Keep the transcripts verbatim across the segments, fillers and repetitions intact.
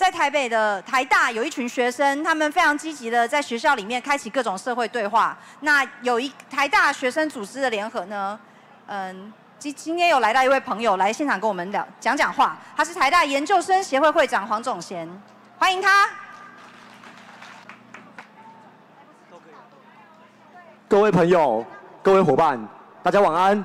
在台北的台大有一群学生，他们非常积极的在学校里面开启各种社会对话。那有一台大学生组织的联合呢，嗯，今今天有来到一位朋友来现场跟我们聊讲讲话，他是台大研究生协会会长黄种贤，欢迎他。 各位朋友，各位伙伴，大家晚安。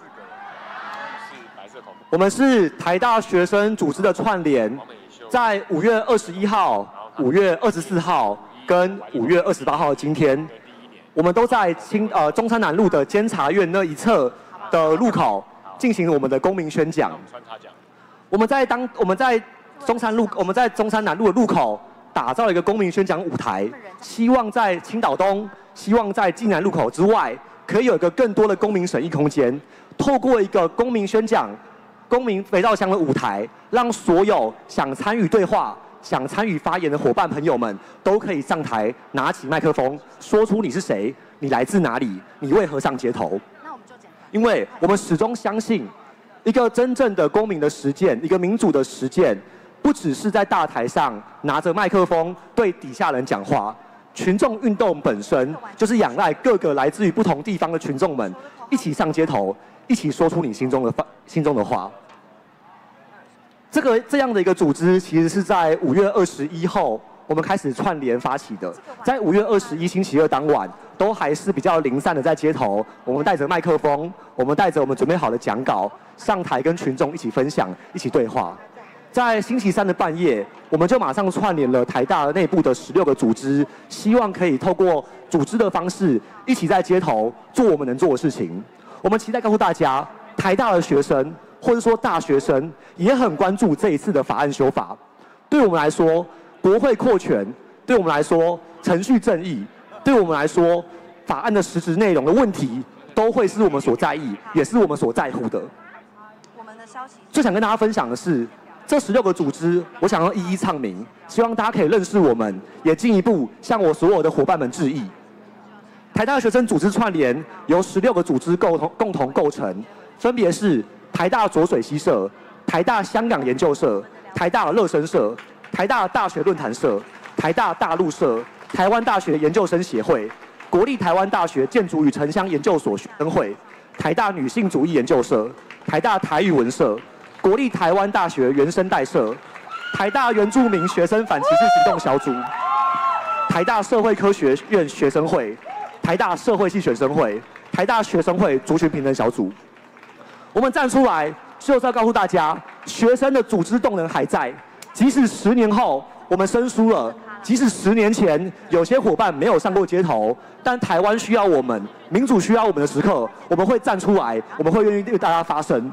我们是台大学生组织的串联。 在五月二十一号、五月二十四号跟五月二十八号今天，我们都在清呃中山南路的监察院那一侧的路口进行我们的公民宣讲。我们在当我们在中山路我们在中山南路的路口打造了一个公民宣讲舞台，希望在青岛东、希望在济南路口之外，可以有一个更多的公民审议空间，透过一个公民宣讲。 公民肥皂箱的舞台，让所有想参与对话、想参与发言的伙伴朋友们，都可以上台，拿起麦克风，说出你是谁，你来自哪里，你为何上街头。那我们就简单。因为我们始终相信，一个真正的公民的实践，一个民主的实践，不只是在大台上拿着麦克风对底下人讲话，群众运动本身就是仰赖各个来自于不同地方的群众们一起上街头。 一起说出你心中的话，心中的话。这个这样的一个组织，其实是在五月二十一号我们开始串联发起的。在五月二十一星期二当晚，都还是比较零散的在街头，我们带着麦克风，我们带着我们准备好的讲稿，上台跟群众一起分享，一起对话。在星期三的半夜，我们就马上串联了台大内部的十六个组织，希望可以透过组织的方式，一起在街头做我们能做的事情。 我们期待告诉大家，台大的学生或者说大学生也很关注这一次的法案修法。对我们来说，国会扩权；对我们来说，程序正义；对我们来说，法案的实质内容的问题，都会是我们所在意，也是我们所在乎的。 我们的消息最想跟大家分享的是，这十六个组织，我想要一一唱名，希望大家可以认识我们，也进一步向我所有的伙伴们致意。 台大学生组织串联由十六个组织共同共同构成，分别是台大浊水溪社、台大香港研究社、台大热身社、台大大学论坛社、台大大陆社、台湾大学研究生协会、国立台湾大学建筑与城乡研究所学生会、台大女性主义研究社、台大台语文社、国立台湾大学原生代社、台大原住民学生反歧视行动小组、台大社会科学院学生会。 台大社会系学生会、台大学生会族群平等小组，我们站出来就是要告诉大家，学生的组织动能还在。即使十年后我们生疏了，即使十年前有些伙伴没有上过街头，但台湾需要我们，民主需要我们的时刻，我们会站出来，我们会愿意为大家发声。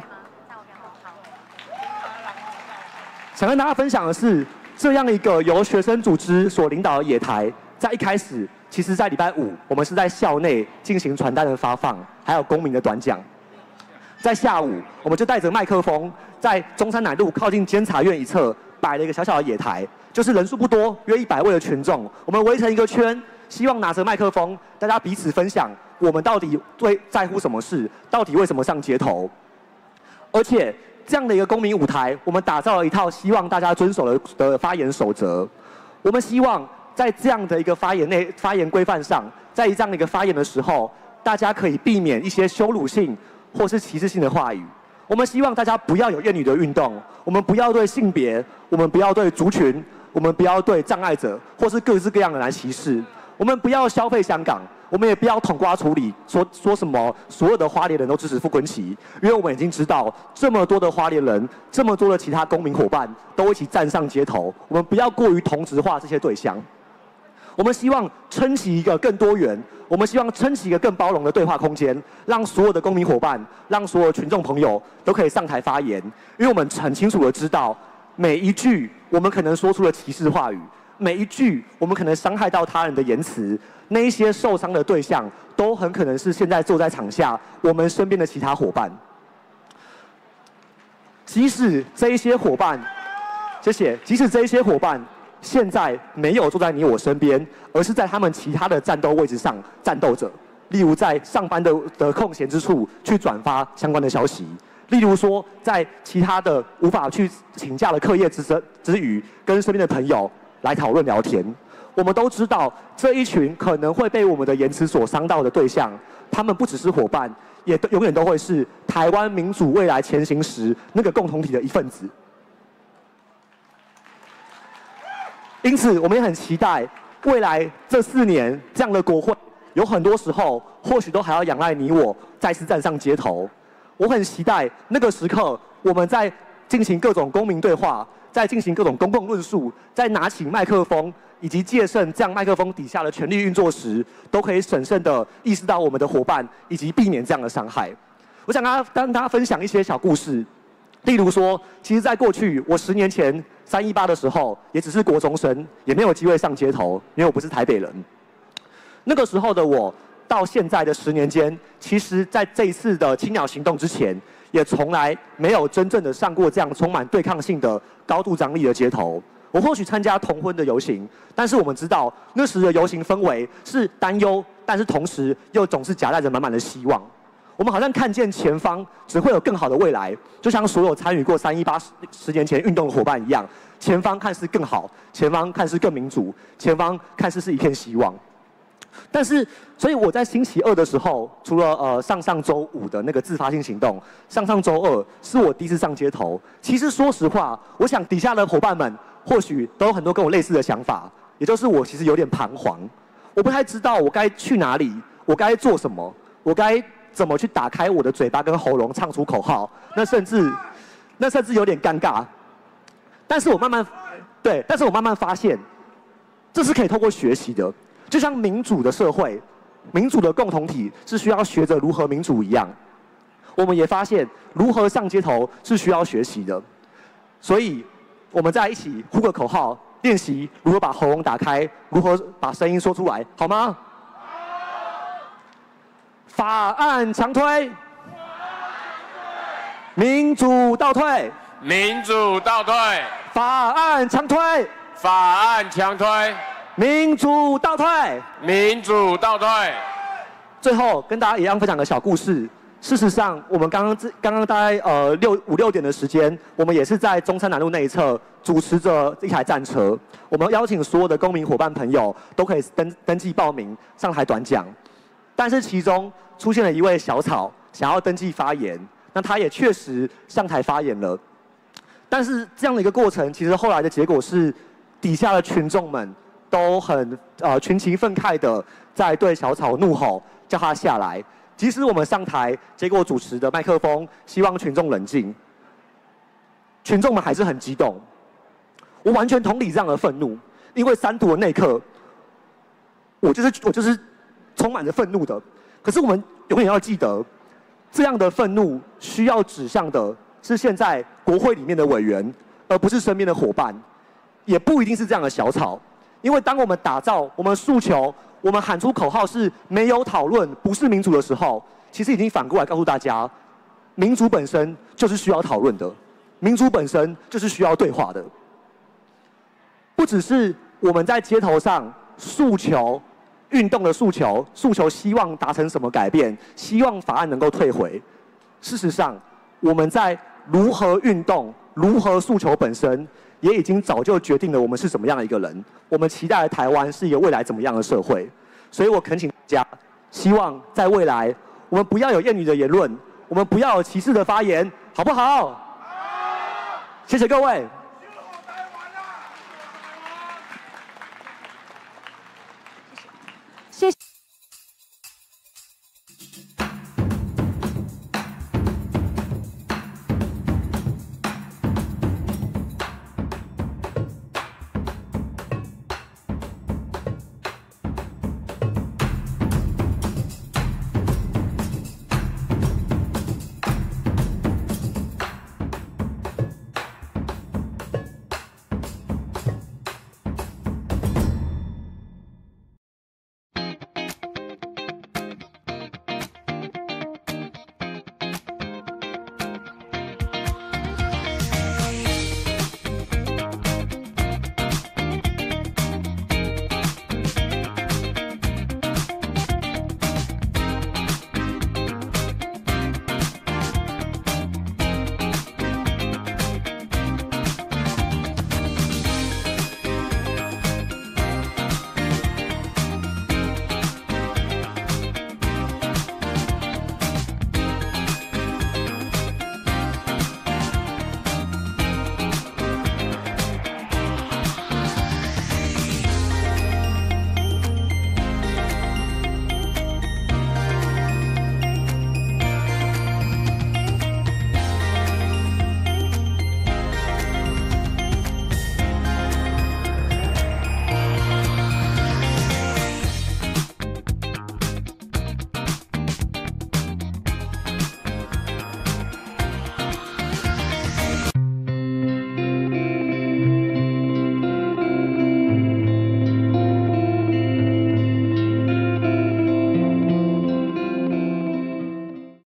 想跟大家分享的是，这样一个由学生组织所领导的野台，在一开始。 其实，在礼拜五，我们是在校内进行传单的发放，还有公民的短讲。在下午，我们就带着麦克风，在中山南路靠近监察院一侧摆了一个小小的野台，就是人数不多，约一百位的群众，我们围成一个圈，希望拿着麦克风，大家彼此分享我们到底对在乎什么事，到底为什么上街头。而且，这样的一个公民舞台，我们打造了一套希望大家遵守的的发言守则。我们希望。 在这样的一个发言内发言规范上，在这样的一个发言的时候，大家可以避免一些羞辱性或是歧视性的话语。我们希望大家不要有厌女的运动，我们不要对性别，我们不要对族群，我们不要对障碍者或是各式各样的来歧视。我们不要消费香港，我们也不要统瓜处理，说说什么所有的花莲人都支持傅昆萁，因为我们已经知道这么多的花莲人，这么多的其他公民伙伴都一起站上街头，我们不要过于同质化这些对象。 我们希望撑起一个更多元，我们希望撑起一个更包容的对话空间，让所有的公民伙伴，让所有群众朋友都可以上台发言。因为我们很清楚的知道，每一句我们可能说出了歧视话语，每一句我们可能伤害到他人的言辞，那一些受伤的对象，都很可能是现在坐在场下我们身边的其他伙伴。即使这一些伙伴，谢谢，即使这一些伙伴。 现在没有坐在你我身边，而是在他们其他的战斗位置上战斗着。例如在上班的的空闲之处去转发相关的消息， 例如说，在其他的无法去请假的课业之之之余，跟身边的朋友来讨论聊天。我们都知道，这一群可能会被我们的言辞所伤到的对象，他们不只是伙伴，也都永远都会是台湾民主未来前行时那个共同体的一份子。因此，我们也很期待未来这四年这样的国会，有很多时候或许都还要仰赖你我再次站上街头。我很期待那个时刻，我们在进行各种公民对话，在进行各种公共论述，在拿起麦克风以及借胜这样麦克风底下的权力运作时，都可以审慎地意识到我们的伙伴，以及避免这样的伤害。我想跟大家跟大家分享一些小故事，例如说，其实在过去我十年前三一八的时候，也只是国中生，也没有机会上街头，因为我不是台北人。那个时候的我，到现在的十年间，其实在这一次的青鸟行动之前，也从来没有真正的上过这样充满对抗性的高度张力的街头。我或许参加同婚的游行，但是我们知道那时的游行氛围是担忧，但是同时又总是夹带着满满的希望。我们好像看见前方只会有更好的未来，就像所有参与过三一八十年前运动的伙伴一样，前方看似更好，前方看似更民主，前方看似是一片希望。但是，所以我在星期二的时候，除了呃上上周五的那个自发性行动，上上周二是我第一次上街头。其实说实话，我想底下的伙伴们或许都有很多跟我类似的想法，也就是我其实有点彷徨，我不太知道我该去哪里，我该做什么，我该怎么去打开我的嘴巴跟喉咙唱出口号，那甚至那甚至有点尴尬。但是我慢慢对，但是我慢慢发现，这是可以透过学习的。就像民主的社会、民主的共同体是需要学着如何民主一样，我们也发现如何上街头是需要学习的。所以，我们在一起呼个口号，练习如何把喉咙打开，如何把声音说出来，好吗？法案强推，民主倒退， 民主倒退， 法案强推， 法案强推。 民主倒退， 民主倒退。 最后跟大家一样分享个小故事。事实上，我们刚刚刚刚大概呃六五六点的时间，我们也是在中山南路那一侧主持着一台战车。我们邀请所有的公民伙伴朋友都可以登登记报名上台短讲。但是其中出现了一位小草想要登记发言，那他也确实上台发言了。但是这样的一个过程，其实后来的结果是底下的群众们都很呃群情愤慨的在对小草怒吼，叫他下来。即使我们上台接过主持的麦克风，希望群众冷静，群众们还是很激动。我完全同理这样的愤怒，因为三读的那一刻，我就是我就是充满着愤怒的。可是我们永远要记得，这样的愤怒需要指向的是现在国会里面的委员，而不是身边的伙伴，也不一定是这样的小草。因为当我们打造、我们诉求、我们喊出口号是没有讨论，不是民主的时候，其实已经反过来告诉大家，民主本身就是需要讨论的，民主本身就是需要对话的。不只是我们在街头上诉求、运动的诉求，诉求希望达成什么改变，希望法案能够退回。事实上，我们在如何运动、如何诉求本身，也已经早就决定了我们是什么样的一个人。我们期待的台湾是一个未来怎么样的社会。所以我恳请大家，希望在未来，我们不要有厌女的言论，我们不要有歧视的发言，好不好？谢谢各位。